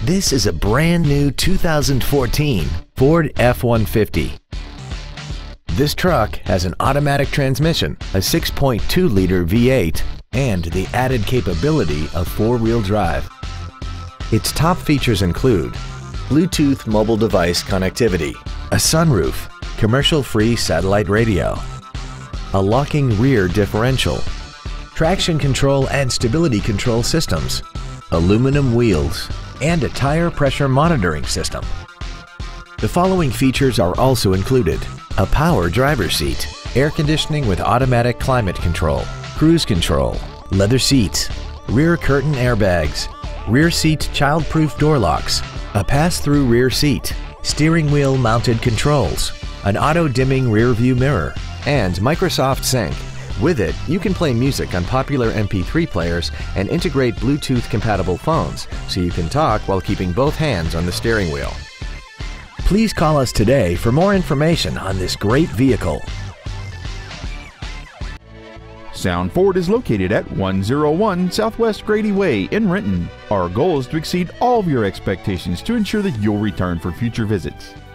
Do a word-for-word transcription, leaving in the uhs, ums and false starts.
This is a brand new two thousand fourteen Ford F one fifty. This truck has an automatic transmission, a six point two liter V eight, and the added capability of four-wheel drive. Its top features include Bluetooth mobile device connectivity, a sunroof, commercial-free satellite radio, a locking rear differential, traction control and stability control systems, aluminum wheels, and a tire pressure monitoring system. The following features are also included: a power driver's seat, air conditioning with automatic climate control, cruise control, leather seats, rear curtain airbags, rear seat child-proof door locks, a pass-through rear seat, steering wheel mounted controls, an auto-dimming rear view mirror, and Microsoft Sync. With it, you can play music on popular M P three players and integrate Bluetooth-compatible phones, so you can talk while keeping both hands on the steering wheel. Please call us today for more information on this great vehicle. Sound Ford is located at one oh one Southwest Grady Way in Renton. Our goal is to exceed all of your expectations to ensure that you'll return for future visits.